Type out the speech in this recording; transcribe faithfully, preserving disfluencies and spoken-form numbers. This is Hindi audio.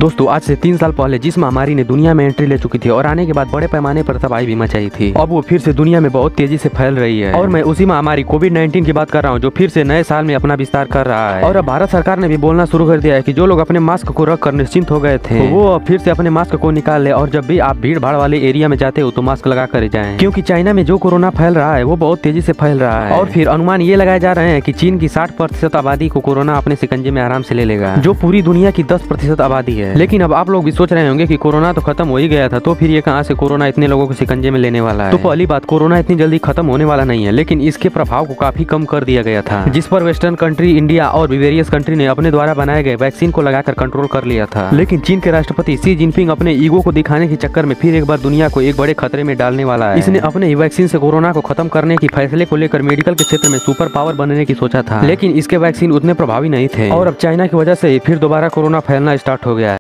दोस्तों आज से तीन साल पहले जिस महामारी ने दुनिया में एंट्री ले चुकी थी और आने के बाद बड़े पैमाने पर तबाही भी मचाई थी, अब वो फिर से दुनिया में बहुत तेजी से फैल रही है। और मैं उसी महामारी कोविड नाइन्टीन की बात कर रहा हूँ जो फिर से नए साल में अपना विस्तार कर रहा है। और अब भारत सरकार ने भी बोलना शुरू कर दिया है कि जो लोग अपने मास्क को रख कर निश्चिंत हो गए थे वो अब फिर से अपने मास्क को निकाल ले, और जब भी आप भीड़ भाड़ वाले एरिया में जाते हो तो मास्क लगा कर जाएं, क्योंकि चाइना में जो कोरोना फैल रहा है वो बहुत तेजी से फैल रहा है। और फिर अनुमान ये लगाए जा रहे हैं कि चीन की साठ प्रतिशत आबादी को कोरोना अपने शिकंजे में आराम से ले लेगा, जो पूरी दुनिया की दस प्रतिशत आबादी है। लेकिन अब आप लोग भी सोच रहे होंगे कि कोरोना तो खत्म हो ही गया था, तो फिर ये कहां से कोरोना इतने लोगों को शिकंजे में लेने वाला है। तो पहली बात, कोरोना इतनी जल्दी खत्म होने वाला नहीं है, लेकिन इसके प्रभाव को काफी कम कर दिया गया था, जिस पर वेस्टर्न कंट्री, इंडिया और वेरियस कंट्री ने अपने द्वारा बनाए गए वैक्सीन को लगाकर कंट्रोल कर लिया था। लेकिन चीन के राष्ट्रपति शी जिनपिंग अपने ईगो को दिखाने के चक्कर में फिर एक बार दुनिया को एक बड़े खतरे में डालने वाला है। इसने अपने ही वैक्सीन से कोरोना को खत्म करने की फैसले को लेकर मेडिकल के क्षेत्र में सुपर पावर बनने की सोचा था, लेकिन इसके वैक्सीन उतने प्रभावी नहीं थे और अब चाइना की वजह से फिर दोबारा कोरोना फैलना स्टार्ट हो गया है।